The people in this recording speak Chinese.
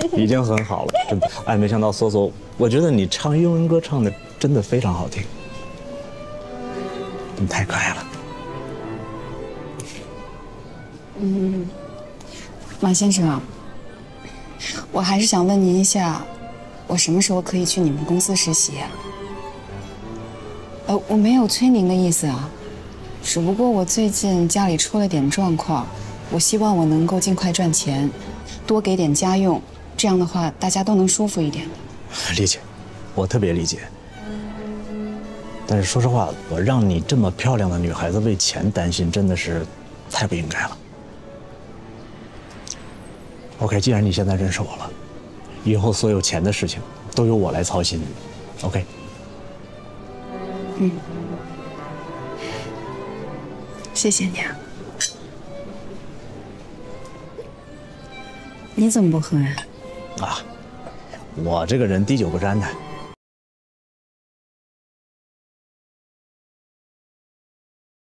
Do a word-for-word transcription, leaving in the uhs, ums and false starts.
已经很好了，真的。哎，没想到索索，我觉得你唱英文歌唱的真的非常好听，你太可爱了。 嗯，马先生，我还是想问您一下，我什么时候可以去你们公司实习呀？呃，我没有催您的意思啊，只不过我最近家里出了点状况，我希望我能够尽快赚钱，多给点家用，这样的话大家都能舒服一点。 理解，我特别理解。但是说实话，我让你这么漂亮的女孩子为钱担心，真的是太不应该了。OK， 既然你现在认识我了，以后所有钱的事情都由我来操心。OK。 嗯，谢谢你啊。你怎么不喝呀？ 啊，我这个人滴酒不沾的。